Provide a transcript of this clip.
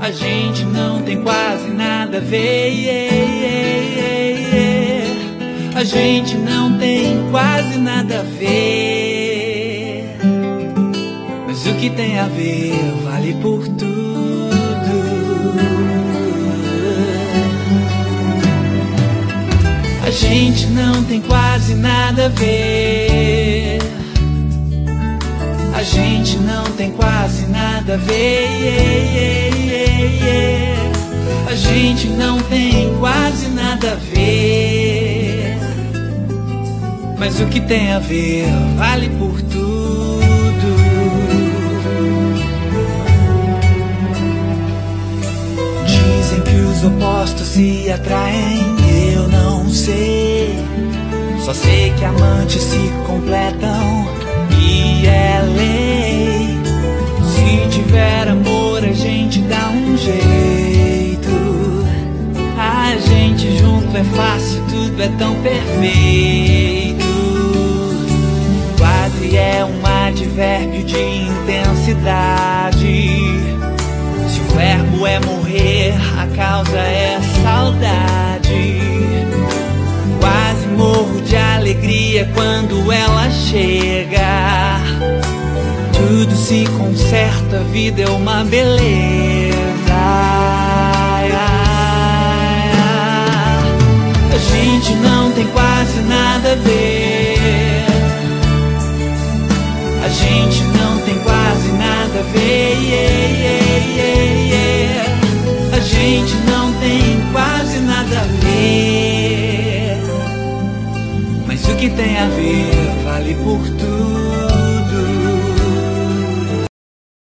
A gente não tem quase nada a ver. A gente não tem quase nada a ver. Mas o que tem a ver vale por tudo. A gente não tem quase nada a ver. A gente não tem quase nada a ver. A gente não tem quase nada a ver. Mas o que tem a ver vale por tudo. Dizem que os opostos se atraem, eu não sei. Só sei que amantes se completam e é lei. Se tiver amor a gente dá um jeito. A gente junto é fácil, tudo é tão perfeito. Quase é um advérbio de intensidade. Se o verbo é morrer, a causa é saudade. Quase morro de alegria quando ela chega. Tudo se conserta, a vida é uma beleza. A gente não tem quase nada a ver. A gente não tem quase nada a ver. A gente não tem quase nada a ver. Mas o que tem a ver vale por tudo.